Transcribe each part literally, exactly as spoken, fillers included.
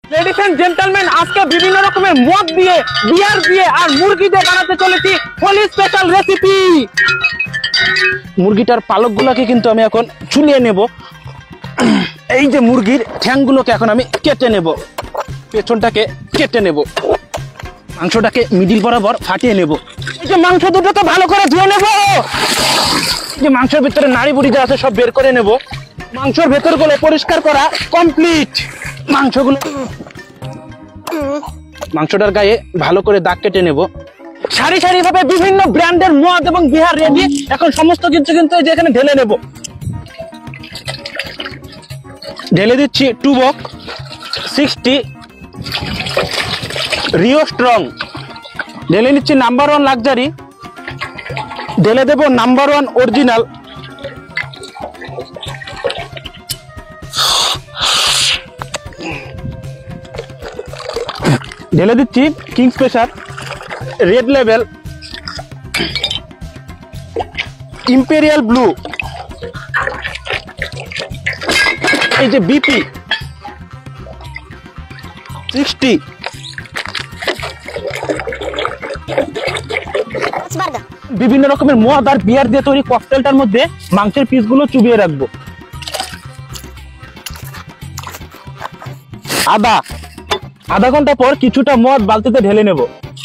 Ladies and gentleman, আজকে বিভিন্ন রকমের মদ দিয়ে, বিয়ার দিয়ে আর মুরগি দিয়ে বানাতে চলেছি হোলি স্পেশাল রেসিপি। মুরগিটার পালকগুলোকে কিন্তু আমি এখন চুলিয়ে নেব। এই যে মুরগির ঠ্যাংগুলোকে এখন আমি কেটে নেব, পেছনটাকে কেটে নেব, মাংসটাকে মিডিল বরাবর ফাটিয়ে নেব। এই যে মাংস দুটোকে ভালো করে ধুয়ে নেব। এই যে মাংসের ভিতরে নাড়ি বুড়ি যা আছে সব বের করে নেব। মাংসের ভেতরগুলো পরিষ্কার করা কমপ্লিট। মাংসগুলো মাংসটার গায়ে ভালো করে দাগ কেটে নেব। সারি সারি ভাবে বিভিন্ন ব্র্যান্ডের মদ এবং বিয়ার রেডি। এখন সমস্ত কিছু কিন্তু এই যে এখানে ঢেলে নেব। ঢেলে দিচ্ছি টুবক সিক্সটি রিও স্ট্রং, ঢেলে নিচ্ছি নাম্বার ওয়ান লাক্সারি, ঢেলে দেব নাম্বার ওয়ান অরিজিনাল, ঢেলে দিচ্ছি কিং স্পেশাল, রেড লেভেল, ইম্পেরিয়াল ব্লু, এই যে বিপি সিক্সটি, বিভিন্ন রকমের মদ আর বিয়ার দিয়ে তৈরি ককটেলটার মধ্যে মাংসের পিসগুলো চুবিয়ে রাখবো। আদা আধা ঘন্টা পর কিছুটা মদ বালতিতে ঢেলে নেব।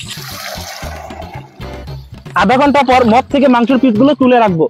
আধা ঘন্টা পর মদ থেকে মাংসের পিসগুলো তুলে রাখবো।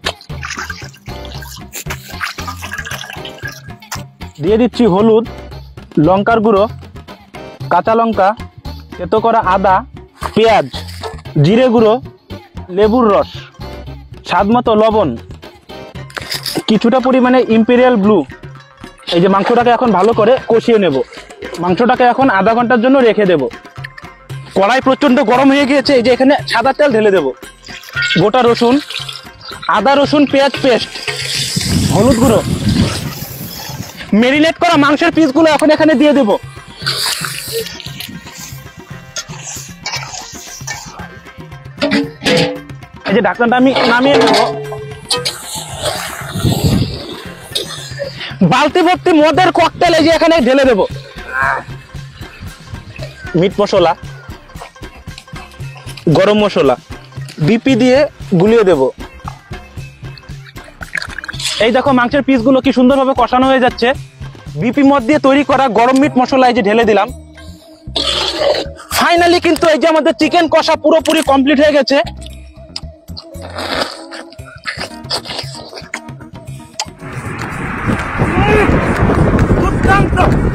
দিয়ে দিচ্ছি হলুদ, লঙ্কার গুঁড়ো, কাঁচা লঙ্কা, থেতো করা আদা, পেঁয়াজ, জিরে গুঁড়ো, লেবুর রস, স্বাদ মতো লবণ, কিছুটা পরিমাণে ইম্পেরিয়াল ব্লু। এই যে মাংসটাকে এখন ভালো করে কষিয়ে নেব। মাংসটাকে এখন আধা ঘন্টার জন্য রেখে দেব। কড়াই প্রচন্ড গরম হয়ে গিয়েছে। এই যে এখানে সাদা তেল ঢেলে দেব, গোটা রসুন, আদা রসুন পেঁয়াজ পেস্ট, হলুদ গুঁড়ো, মেরিনেট করা মাংসের পিসগুলো এখন এখানে দিয়ে দেব। এই যে ঢাকনাটা আমি নামিয়ে নেব। বালতি ভর্তি মদের ককটেল এই যে এখানে ঢেলে দেব। মিট মশলা, গরম মশলা, বিপি দিয়ে গুলিয়ে দেব। এই দেখো মাংসের পিসগুলো কি সুন্দরভাবে কষানো হয়ে যাচ্ছে। বিপি মদ দিয়ে তৈরি করা গরম মিট মশলা এই যে ঢেলে দিলাম। ফাইনালি কিন্তু এই যে আমাদের চিকেন কষা পুরোপুরি কমপ্লিট হয়ে গেছে। দুর্দান্ত।